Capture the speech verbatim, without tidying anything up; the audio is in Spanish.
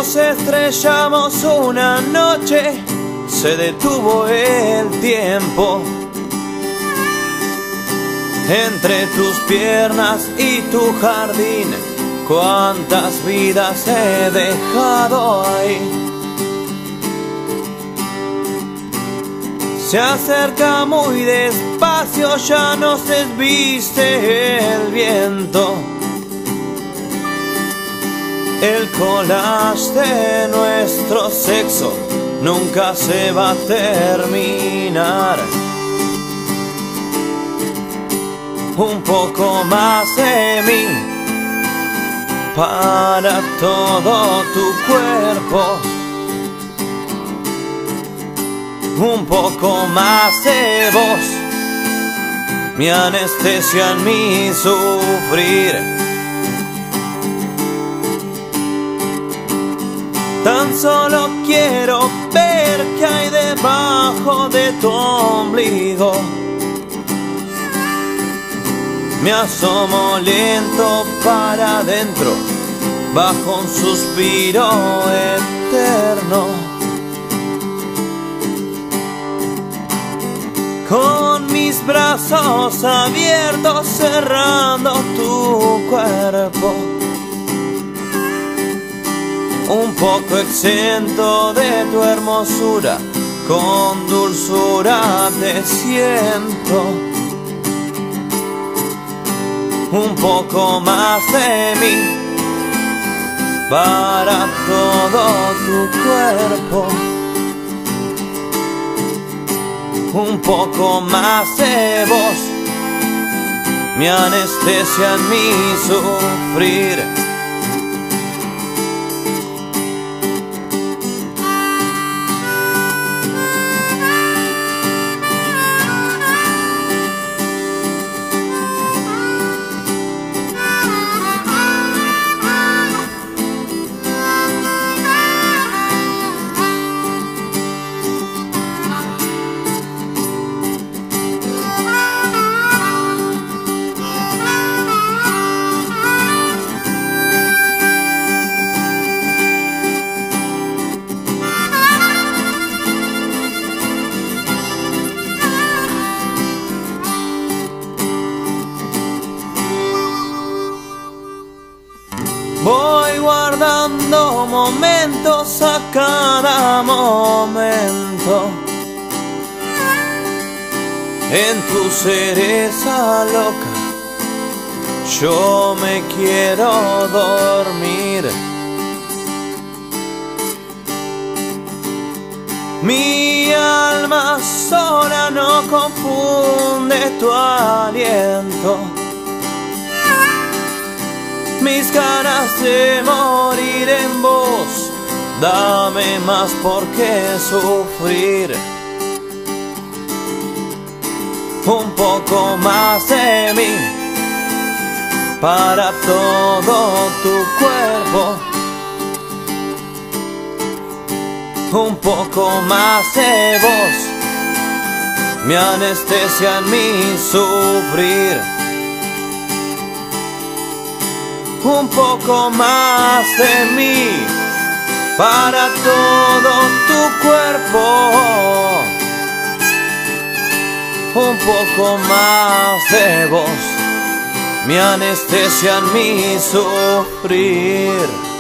Nos estrellamos una noche, se detuvo el tiempo. Entre tus piernas y tu jardín, cuántas vidas he dejado ahí. Se acerca muy despacio, ya nos desviste el viento. El collage de nuestro sexo nunca se va a terminar. Un poco más de mí para todo tu cuerpo. Un poco más de vos, mi anestesia en mi sufrir. Tan solo quiero ver qué hay debajo de tu ombligo. Me asomo lento para adentro, bajo un suspiro eterno. Con mis brazos abiertos cerrando tu cuerpo. Un poco exento de tu hermosura, con dulzura te siento. Un poco más de mí para todo tu cuerpo. Un poco más de vos, mi anestesia en mi sufrir. Voy guardando momentos a cada momento. En tu cereza loca yo me quiero dormir. Mi alma sola no confunde tu aliento. Mis ganas de morir en vos, dame más por qué sufrir. Un poco más de mí para todo tu cuerpo. Un poco más de vos, mi anestesia en mi sufrir. Un poco más de mí para todo tu cuerpo. Un poco más de vos, mi anestesia en mi sufrir.